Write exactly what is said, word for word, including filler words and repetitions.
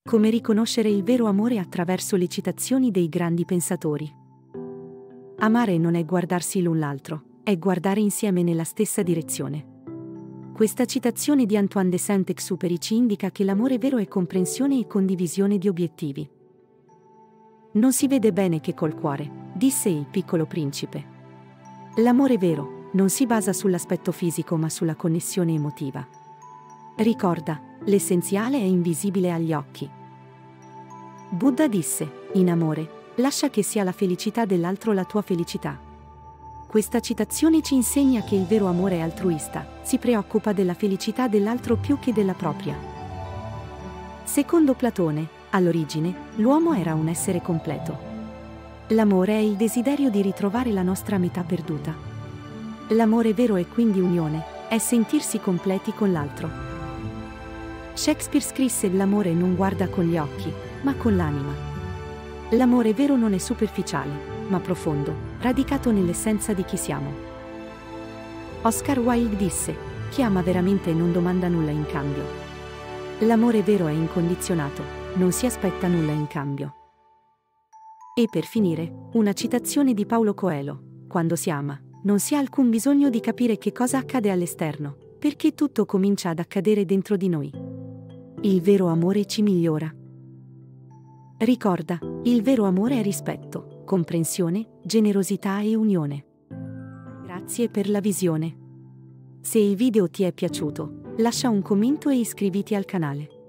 Come riconoscere il vero amore attraverso le citazioni dei grandi pensatori. Amare non è guardarsi l'un l'altro, è guardare insieme nella stessa direzione. Questa citazione di Antoine de Saint-Exupéry ci indica che l'amore vero è comprensione e condivisione di obiettivi. Non si vede bene che col cuore, disse il piccolo principe. L'amore vero non si basa sull'aspetto fisico ma sulla connessione emotiva. Ricorda, l'essenziale è invisibile agli occhi. Buddha disse, in amore, lascia che sia la felicità dell'altro la tua felicità. Questa citazione ci insegna che il vero amore è altruista, si preoccupa della felicità dell'altro più che della propria. Secondo Platone, all'origine, l'uomo era un essere completo. L'amore è il desiderio di ritrovare la nostra metà perduta. L'amore vero è quindi unione, è sentirsi completi con l'altro. Shakespeare scrisse: l'amore non guarda con gli occhi, ma con l'anima. L'amore vero non è superficiale, ma profondo, radicato nell'essenza di chi siamo. Oscar Wilde disse: chi ama veramente non domanda nulla in cambio. L'amore vero è incondizionato, non si aspetta nulla in cambio. E per finire, una citazione di Paulo Coelho: quando si ama, non si ha alcun bisogno di capire che cosa accade all'esterno, perché tutto comincia ad accadere dentro di noi. Il vero amore ci migliora. Ricorda, il vero amore è rispetto, comprensione, generosità e unione. Grazie per la visione. Se il video ti è piaciuto, lascia un commento e iscriviti al canale.